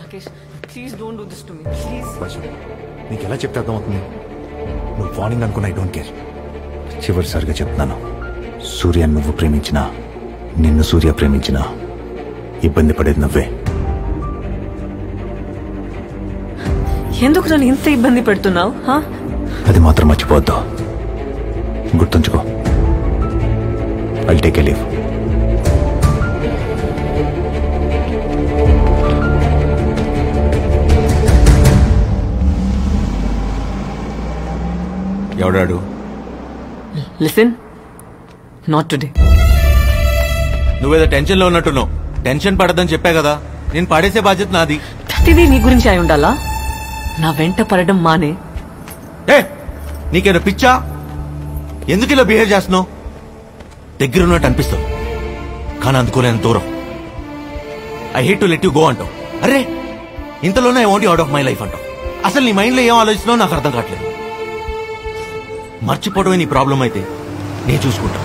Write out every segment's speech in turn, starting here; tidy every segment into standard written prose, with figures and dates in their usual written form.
Rakesh please don't do this to me please. నీకు ఎలా చెప్తే అర్థమవుతుంది? నువ్వు వార్నింగ్ అనుకున్నా ఐ డోంట్ కేర్. చివరిసారిగా చెప్తున్నాను, సూర్య నువ్వు ప్రేమించినా నిన్ను సూర్య ప్రేమించినా ఇబ్బంది పడేది నువ్వే. ఎందుకు నన్ను ఇంత ఇబ్బంది పెడుతున్నావు? అది మాత్రం మర్చిపోవద్దు, గుర్తుంచుకో. I'll take a leave. ఎవడాడు? Listen, not today. నువ్వేదో టెన్షన్ లో ఉన్నట్టున్నావు. టెన్షన్ పడద్దని చెప్పా కదా. నేను పడేసే బాధ్యత నాది. ప్రతిదీ నీ గురించి అయి ఉండాలా? నా వెంట పడడం మానే. నీకేదో పిచ్చా? ఎందుకు ఇలా బిహేవ్ చేస్తున్నావు? దగ్గరున్నట్టు అనిపిస్తావు కానీ అందుకోలేని దూరం. I hate to let you go అంటావు. అరే ఇంతలోనే I want you out of my life అంటావు. అసలు నీ మైండ్ లో ఏం ఆలోచిస్తున్నావు నాకు అర్థం కావట్లేదు. మర్చిపోవడమే నీ ప్రాబ్లం అయితే నేను చూసుకుంటా.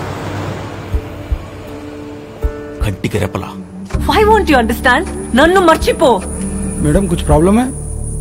కంటికి రెప్పలా. Why won't you understand? నన్ను మర్చిపో. मैडम कुछ प्रॉब्लम है?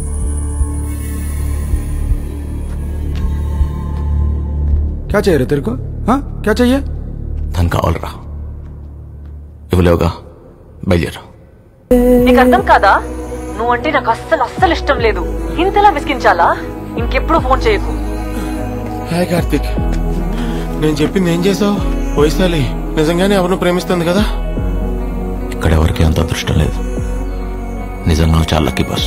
क्या चाहिए रे तेरे को? हाँ क्या चाहिए? తను కావాలరా. ఇవ్వలేవుగా, బయలుదేరా. నీకు అర్థం కాదా? నువ్వంటే నాకు అస్సలు ఇష్టం లేదు. ఇంతలా విసిగించాలా? ఇంకెప్పుడు ఫోన్ చేయకు. హాయ్ కార్తిక్, నేను చెప్పింది ఏం చేసావు? వైశాలి నిజంగానే ఎవరిని ప్రేమిస్తుంది కదా? ఇక్కడ ఎవరికి అంత అదృష్టం లేదు. నిజంగా చాలా లక్కీ బాస్.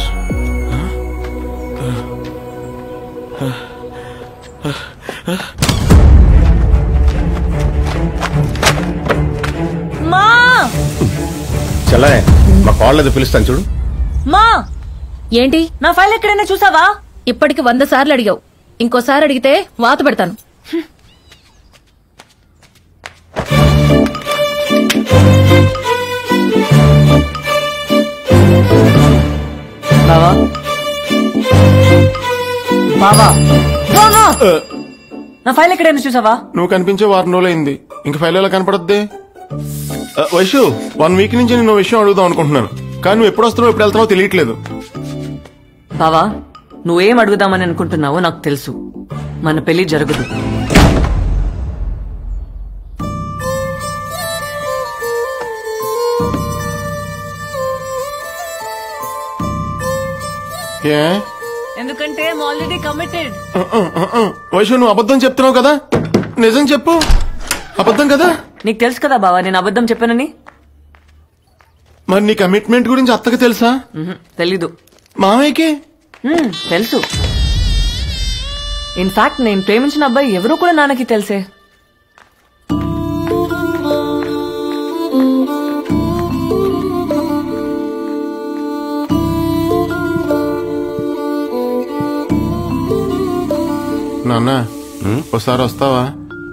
మా చల్లే, మా కాళ్ళది పిలుస్తాను చూడు. మా ఏంటి? నా ఫైల్ ఎక్కడైనా చూసావా? ఇప్పటికి 100 సార్లు అడిగావు. ఇంకోసారి అడిగితే వాత పెడతాను. బావా బావా, నా ఫైల్ ఎక్కడైనా చూసావా? నువ్వు కనిపించే వారం రోజులైంది, ఇంక ఫైల్ ఎలా కనపడద్ది? వైషు, 1 వీక్ నుంచి నేను విషయం అడుగుదాం అనుకుంటున్నాను, కానీ నువ్వు ఎప్పుడు వస్తున్నావు ఎప్పుడు వెళ్తావో తెలియట్లేదు. బావా, నువ్వేం అడుగుదామని అనుకుంటున్నావో నాకు తెలుసు. మన పెళ్లి జరగదు. ఎందుకంటే ఆల్రెడీ కమిటెడ్. వైషు, నువ్వు అబద్ధం చెప్తున్నావు కదా, నిజం చెప్పు. అబద్ధం కదా? నీకు తెలుసు కదా బావా నేను అబద్ధం చెప్పానని. మరి నీ కమిట్మెంట్ గురించి అత్తకు తెలుసా? తెలీదు. మామయ్యకి తెలుసు. ఇన్ఫాక్ట్ నేను ప్రేమించిన అబ్బాయి ఎవరో కూడా నాన్నకి తెలుసే. నాన్న, ఒకసారి వస్తావా?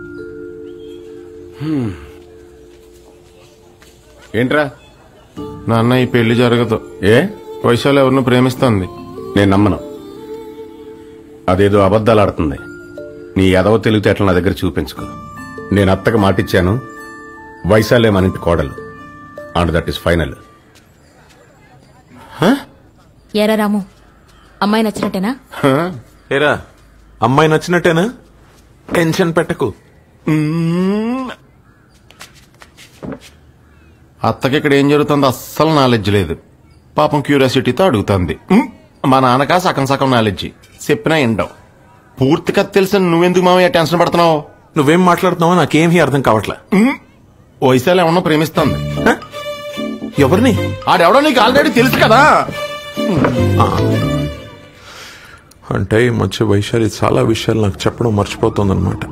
ఏంట్రా? నాన్న, ఈ పెళ్లి జరగదు. ఏ? వైశాలి ఎవరిని ప్రేమిస్తుంది. నేను నమ్మను. అదేదో అబద్ధాలు ఆడుతుంది. నీ ఎదవ తెలివితేటలు నా దగ్గర చూపించుకో. నేను అత్తకు మాటిచ్చాను, వైశాలే మన ఇంటి కోడలు. And that is final. ఏరా రాము, అమ్మాయి నచ్చినట్టేనా? ఏరా, అమ్మాయి నచ్చినట్టేనా? టెన్షన్ పెట్టకు. అత్తకి ఇక్కడ ఏం జరుగుతుందో అస్సలు నాలెడ్జ్ లేదు. పాపం క్యూరియాసిటీతో అడుగుతుంది. మా నాన్నకా సగం సగం నాలెడ్జి, చెప్పినా ఎండవు. పూర్తిగా తెలిసి నువ్వెందుకు మామయ్య టెన్షన్ పడుతున్నావు? నువ్వేం మాట్లాడుతున్నావో నాకేమీ అర్థం కావట్లే. వైశాలి ఏమన్నా ప్రేమిస్తుంది. ఎవరిని? ఆడెవడో నీకు ఆల్రెడీ తెలుసు కదా. అంటే ఈ మధ్య వైశాలి చాలా విషయాలు నాకు చెప్పడం మర్చిపోతుందన్నమాట.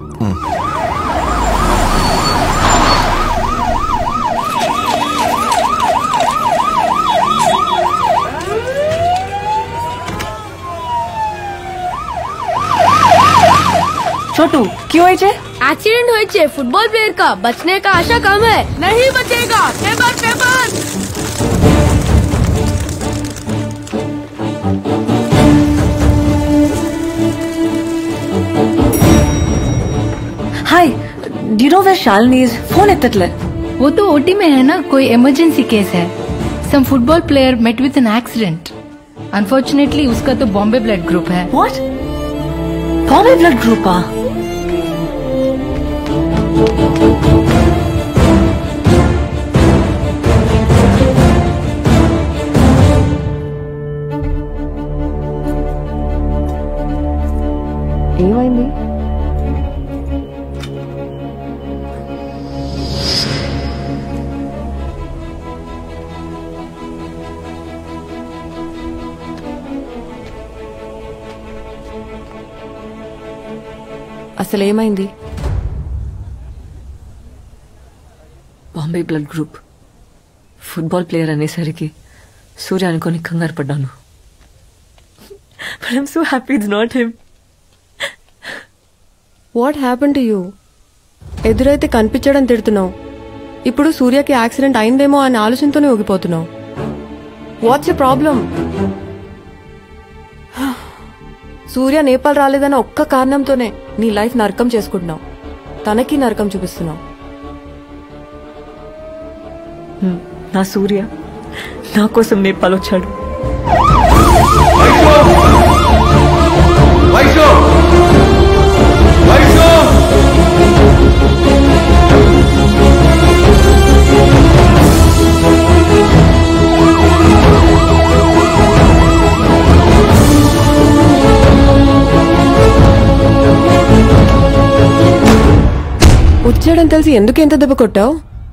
छोटू क्यों है? एक्सीडेंट हुए फुटबॉल प्लेयर का बचने का आशा कम है. नहीं बचेगा. Paper paper. Hi, do you know where Shalini is? Phone एत्तट्ले. वो तो ओटी में है ना, कोई इमरजेंसी केस है. Some football player met with an accident. Unfortunately उसका तो बॉम्बे ब्लड ग्रुप है। व्हाट? Bombay blood group? ఏమైంది? అసలు ఏమైంది? Bombay blood group football player అనేసరికి సూర్య అనుకొని కంగారు పడ్డాను. But I'm so happy it's not him. What happen to you? ఎదురైతే కనిపించడం తిడుతున్నావు, ఇప్పుడు సూర్యకి యాక్సిడెంట్ అయిందేమో అనే ఆలోచనతోనే ఊగిపోతున్నావు. What's a problem? Surya Nepal రాలేదన్న ఒక్క కారణంతోనే నీ లైఫ్ నరకం చేసుకుంటున్నావు, తనకి నరకం చూపిస్తున్నావు. నా సూర్య నా కోసం నేపాల్ వచ్చాడు. వచ్చాడని తెలిసి ఎందుకు ఎంత దెబ్బ కొట్టావు?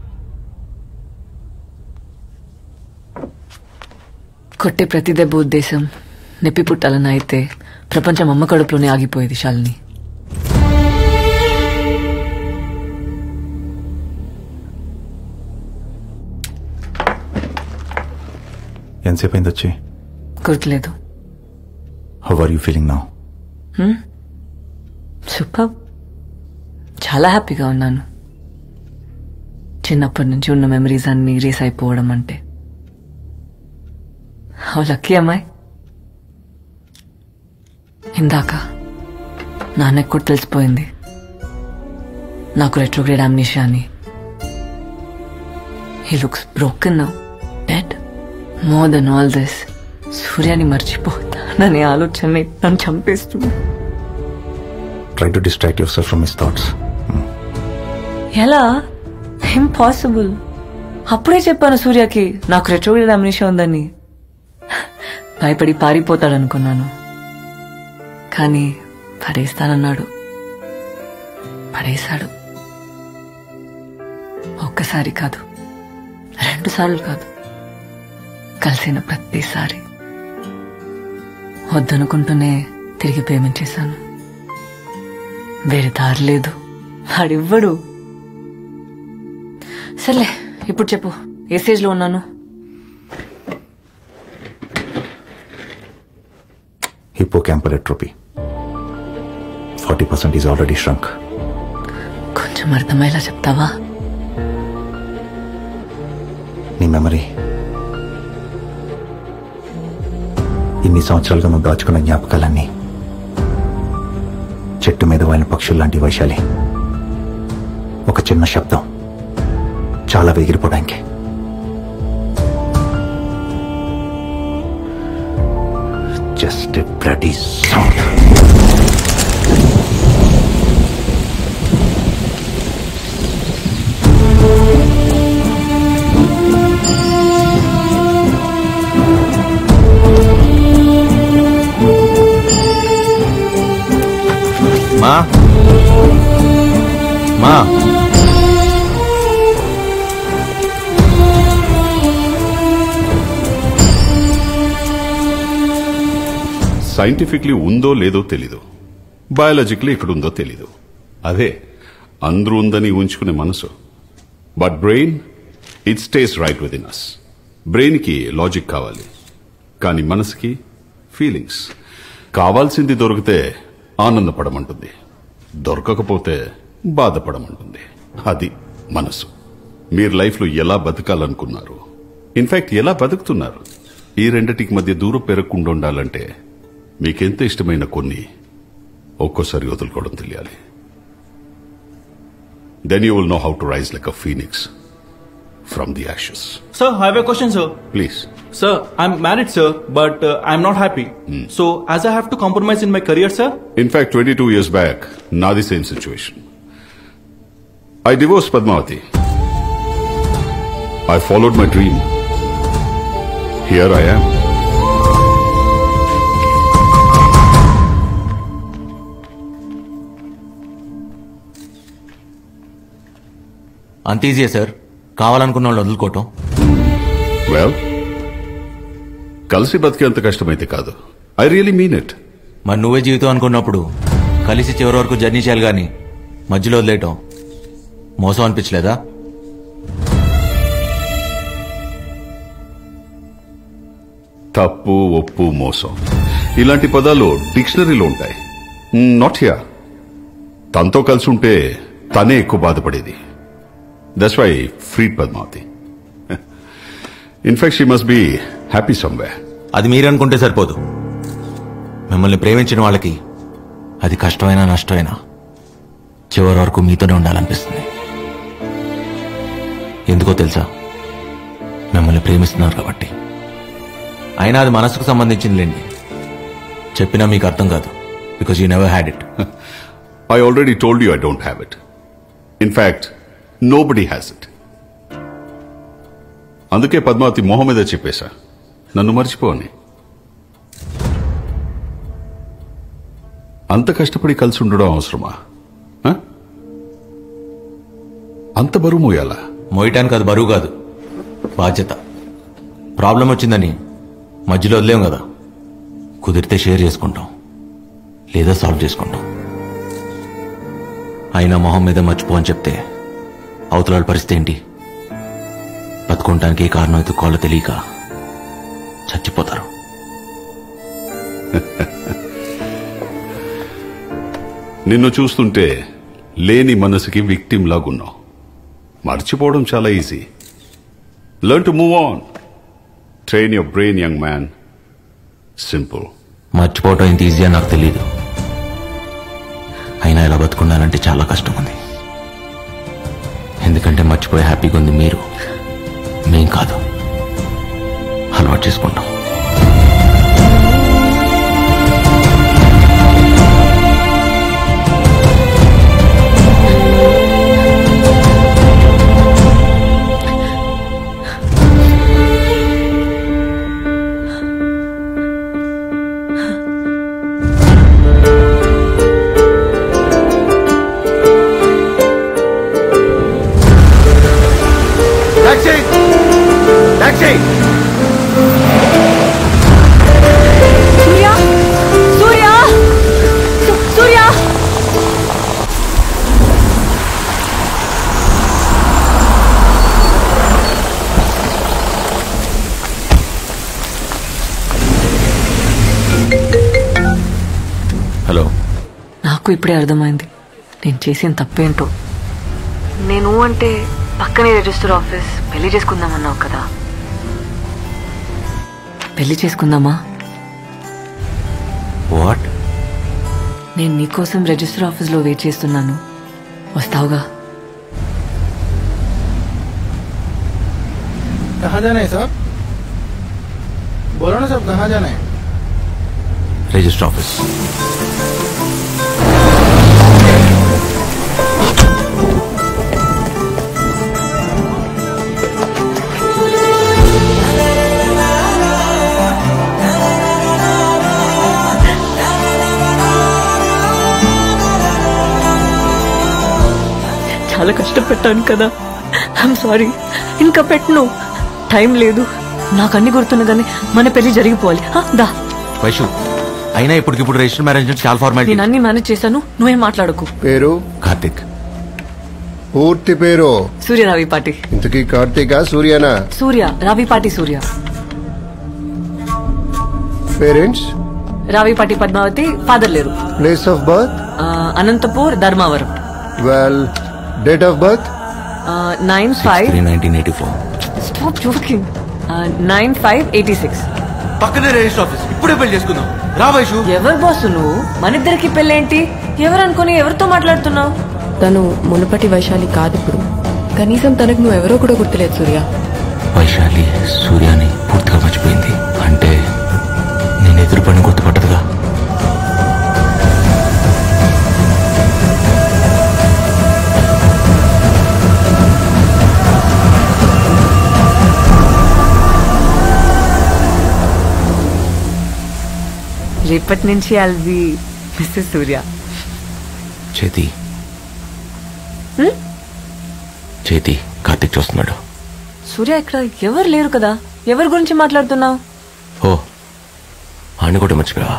కొట్టే ప్రతి దెబ్బ ఉద్దేశం నొప్పి పుట్టాలని అయితే ప్రపంచం అమ్మ కడుపులోనే ఆగిపోయేది శాలిని. ఎంతసేపు అయింది వచ్చి? గుర్తులేదు. How are you feeling now? Super. చాలా హ్యాపీగా ఉన్నాను. చిన్నప్పటి నుంచి ఉన్న మెమరీస్ అన్ని రేస్ అయిపోవడం అంటే హౌ లక్కీ అమ్మాయి. ఇందాక నాన్నకు కూడా తెలిసిపోయింది నాకు రెట్రోగ్రేడ్ అమ్నీషియా అని. He looks broken now, dead. More than all this, సూర్యాని మర్చిపోతాననే ఆలోచన నన్ను చంపేస్తుంది. Try to distract yourself from his thoughts. ఎలా? ఇంపాసిబుల్. అప్పుడే చెప్పాను సూర్యకి నాకు రెట్రోగ్రేడ్ అమ్నీషియా ఉందని. భయపడి పారిపోతాడనుకున్నాను, కానీ పడేస్తానన్నాడు. పడేశాడు. ఒక్కసారి కాదు, 2 సార్లు కాదు, కలిసిన ప్రతిసారి. వద్దనుకుంటూనే తిరిగి పేమెంట్ చేశాను. వేరే దారి లేదు, వాడివ్వడు. సర్లే, ఇప్పుడు చెప్పు, ఏ స్టేజ్ లో ఉన్నాను? Hippocampal atrophy. 40% is already shrunk. కొంచెం అర్థమయ్యేలా చెప్తావా? నీ మెమరీ ఇన్ని సంవత్సరాలుగా నువ్వు దాచుకున్న జ్ఞాపకాలన్నీ చెట్టు మీద వాలిన పక్షుల్లాంటి వైశాలి. ఒక చిన్న శబ్దం చాలా ఎగిరిపోవడానికి. Just a bloody sound. మా మా సైంటిఫిక్లీ ఉందో లేదో తెలీదు, బయాలజికలీ ఇక్కడ ఉందో తెలీదు. అదే అందరూ ఉందని ఉంచుకునే మనసు. But brain, it stays right within us. బ్రెయిన్కి లాజిక్ కావాలి, కానీ మనసుకి ఫీలింగ్స్. కావాల్సింది దొరికితే ఆనందపడమంటుంది, దొరకకపోతే బాధపడమంటుంది. అది మనసు. మీరు లైఫ్లో ఎలా బతకాలనుకున్నారు, ఇన్ఫాక్ట్ ఎలా బతుకుతున్నారు, ఈ రెండిటికి మధ్య దూరం పెరగకుండా ఉండాలంటే మీకెంత ఇష్టమైన కొన్ని ఒక్కోసారి వదులుకోవడం తెలియాలి. Then you will know how to rise like a phoenix from the ashes. Sir, I have a question, sir. Please. Sir, I'm married, sir, but I'm not happy. So, as I have to compromise in my career, sir? In fact, 22 years back, now the same situation. I divorced Padmavati. I followed my dream. Here I am. అంత ఈజీయే sir, కావాలనుకున్న వాళ్ళు వదులుకోవటం. Well, కలిసి బతికేంత కష్టమైతే కాదు. I really mean it. మరి నువ్వే జీవితం అనుకున్నప్పుడు కలిసి చివరి వరకు జర్నీ చేయాలి గాని మధ్యలో వదిలేయటం మోసం అనిపించలేదా? తప్పు, ఒప్పు, మోసం ఇలాంటి పదాలు డిక్షనరీలో ఉంటాయి. Not here. తనతో కలిసి ఉంటే తనే ఎక్కువ బాధపడేది. That's why freed Padmavati. In fact she must be happy somewhere. అది మీరు అనుకుంటే సరిపోదు. మిమ్మల్ని ప్రేమించిన వాళ్ళకి అది కష్టమైనా నష్టమైనా చివరి వరకు మీతోనే ఉండాలనిపిస్తుంది. ఎందుకో తెలుసా? మిమ్మల్ని ప్రేమిస్తున్నారు కాబట్టి. అయినా అది మనసుకు సంబంధించింది లేండి. చెప్పినా మీకు అర్థం కాదు. Because you never had it. I already told you I don't have it. In fact nobody has it. అందుకే పద్మావతి మొహం మీద చెప్పేశా, నన్ను మర్చిపోని. అంత కష్టపడి కలిసి ఉండడం అవసరమా? అంత బరువు మోయాలా? మోయటానికి అది బరువు కాదు, బాధ్యత. ప్రాబ్లం వచ్చిందని మధ్యలో వదిలేం కదా. కుదిరితే షేర్ చేసుకుంటాం, లేదా సాల్వ్ చేసుకుంటాం. అయినా మొహం మీద మర్చిపో అని చెప్తే అవతల పరిస్థితి ఏంటి? బతుకుంటానికి ఏ కారణం ఎత్తుకోవాలో తెలియక చచ్చిపోతారు. నిన్ను చూస్తుంటే లేని మనసుకి విక్టిమ్ లాగున్నావు. మర్చిపోవడం చాలా easy. Learn to move on. Train your brain young man. Simple. మర్చిపోవటం ఇంత ఈజీ అని నాకు తెలియదు. అయినా ఇలా బతుకున్నానంటే చాలా కష్టం ఉంది. ఎందుకంటే మర్చిపోయే హ్యాపీగా ఉంది మీరు, మేం కాదు. అలవాటు చేసుకుంటాం. హలో. నాకు ఇప్పుడే అర్థమైంది నేను చేసిన తప్పేంటో. నేను అంటే పక్కనే రిజిస్టర్ ఆఫీస్ పెళ్లి చేసుకుందామన్నావు కదా. పెళ్లి చేసుకుందామా? వాట్? నేను నీకోసం రిజిస్టర్ ఆఫీస్లో వెయిట్ చేస్తున్నాను. వస్తావుగా? कहाँ जाना है साहब? बोलो ना साहब, कहाँ जाना है? Register office. చాలా కష్టపెట్టాను కదా. I'm sorry. ఇంకా పెట్టను. టైం లేదు. నాకు అన్ని గుర్తున్నదని మన పెళ్లి జరిగిపోవాలి. దా వైషు, అయినా ఇప్పటికిప్పుడు రిజిస్టర్ మ్యారేజ్ చాలా ఫార్మాలిటీ. నేను అన్ని మేనేజ్ చేశాను, నువ్వేం మాట్లాడకు. పేరు? కార్తిక్. పూర్తి పేరు? సూర్య రావిపాటి. ఇంతకీ కార్తీకా సూర్యనా? సూర్య రావిపాటి. సూర్య. పేరెంట్స్? రావిపాటి పద్మావతి. ఫాదర్ లేరు. Place of birth? Anantapur, Dharmavaram. Well, date of birth? 9/5/1984. Stop joking. 9/5/86. పక్కనే రిజిస్టర్ ఆఫీస్. ఇప్పుడే పెళ్లి చేసుకుందాం. రా వైషు. ఎవరు బాసు నువ్వు? మన ఇద్దరికి పెళ్ళేంటి? ఎవరు అనుకుని ఎవరితో మాట్లాడుతున్నావు? తను మునుపటి వైశాలి కాదు ఇప్పుడు. కనీసం తనకు నువ్వెవరో కూడా గుర్తులేదు సూర్య. వైశాలి సూర్యాని పూర్తిగా మర్చిపోయింది అంటే నేను ఎదురు పని గుర్తుపట్టదుగా. రేపటి నుంచి I'll be మిస్సెస్ సూర్య. చేతి కార్తిక్ చూస్తున్నాడు. సూర్య ఇక్కడ ఎవరు లేరు కదా, ఎవరి గురించి మాట్లాడుతున్నావు? ఓ ఆయన కూడా మర్చిపోయావా?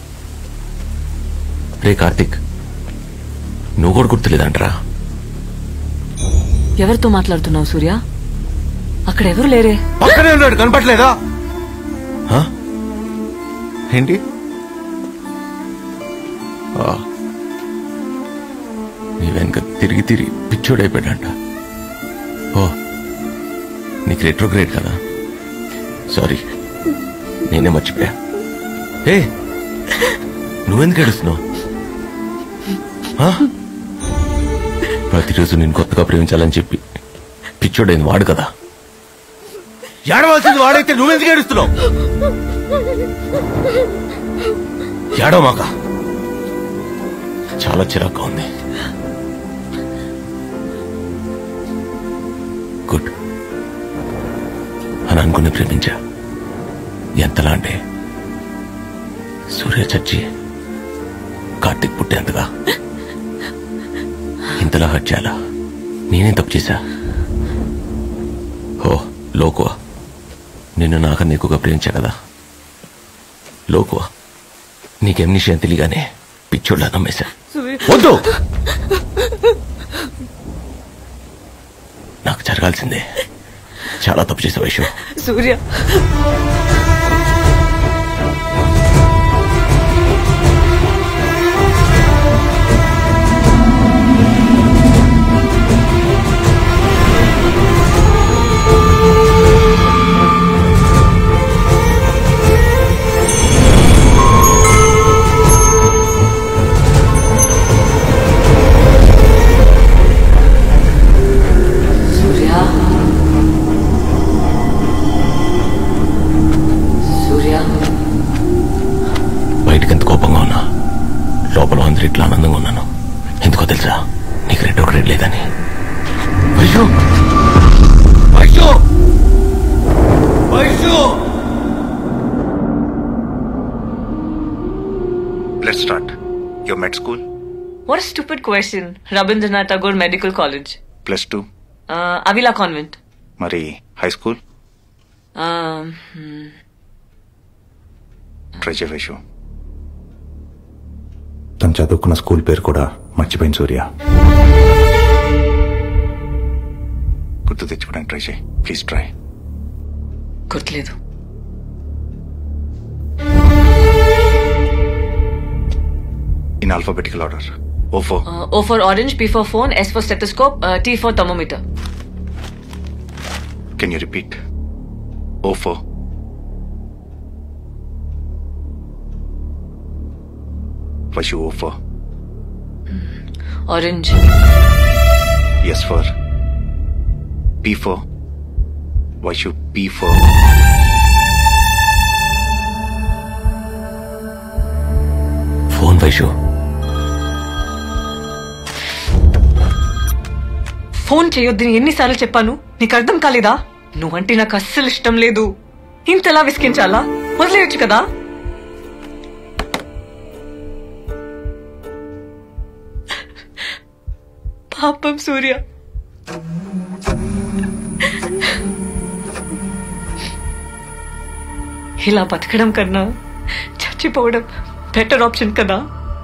రే కార్తిక్, నువ్వు కూడా గుర్తులేదంటరా? ఎవరితో మాట్లాడుతున్నావు సూర్య? అక్కడ ఎవరు లేరే. పక్కనే ఉన్నాడు, కనపట్లేదా? ఏంటి నీ వెనక తిరిగి తిరిగి పిచ్చోడైపోయాడంట. ఓ నీకు రెట్రోగ్రేడ్ కదా, సారీ నేనే మర్చిపోయా. ఏ నువ్వెందుకు ఏడుస్తున్నావు? ప్రతిరోజు నేను కొత్తగా ప్రేమించాలని చెప్పి పిచ్చోడైంది వాడు కదా. ఏడవలసింది వాడైతే నువ్వెందుకు ఏడుస్తున్నావు? ఏడవమాక, చాలా చిరాగ్గా ఉంది. గుడ్ అని అనుకుని ప్రేమించా. ఎంతలా అంటే సూర్య చచ్చి కార్తిక్ పుట్టేంతగా. ఇంతలా హర్ట్ చేయాలా? నేనే తప్పు చేశా. ఓ లోకువా, నిన్ను నాకన్నా ఎక్కువగా ప్రేమించా కదా. లోకువా, నీకేం నిషయం తెలియగానే పిచ్చోళ్ళ నమ్మేశా. వద్దు, నాకు జరగాల్సిందే. చాలా తప్పు చేసే వైషు. సూర్య ఇట్లా ఆనందంగా ఉన్నాను. ఎందుకో తెలుసా? నీకు రెట్రోగ్రేడ్ లేదని. Let's start. Your med school? What a stupid question. Rabindranath Tagore Medical College. +2? Avila Convent. మరి హై స్కూల్? ట్రై చేయవేషు. తను చదువుకున్న స్కూల్ పేరు కూడా మర్చిపోయింది సూర్య. గుర్తు తెచ్చుకోవడానికి ట్రై చేయి ప్లీజ్. ట్రై. గుర్తులేదు. In alphabetical order. O for orange, P for phone, S for stethoscope, T for thermometer. Can you repeat? O for What's your O for? Orange. S for P for What's your P for? Phone Vaishu. Phone చేయొద్దని ఎన్నిసార్లు చెప్పాను? నీకు అర్థం కాలేదా? నువ్వంటే నాకు అస్సలు ఇష్టం లేదు. ఇంతలా విసికించాలా? వదిలేయచ్చు కదా. పాపం సూర్య. ఇలా బతకడం కన్నా చచ్చిపోవడం బెటర్ ఆప్షన్ కదా.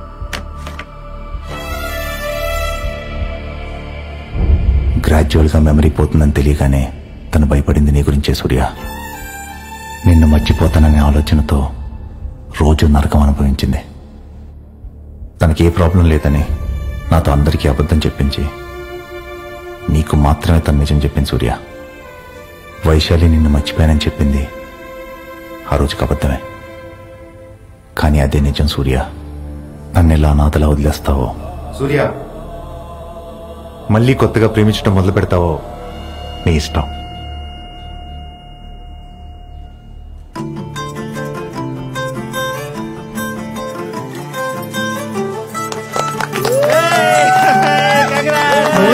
గ్రాడ్యువల్ గా మెమరీ పోతుందని తెలియగానే తను భయపడింది నీ గురించే సూర్య. నిన్ను మర్చిపోతాననే ఆలోచనతో రోజు నరకం అనుభవించింది. తనకి ఏ ప్రాబ్లం లేదని నాతో అందరికీ అబద్ధం చెప్పించి నీకు మాత్రమే తను నిజం చెప్పింది సూర్య. వైశాలి నిన్ను మర్చిపోయానని చెప్పింది ఆ రోజుకి అబద్ధమే. కానీ అదే నిజం సూర్య. నన్ను ఎలా అనాథలా వదిలేస్తావో. సూర్య మళ్ళీ కొత్తగా ప్రేమించడం మొదలు పెడతావో నీ ఇష్టం.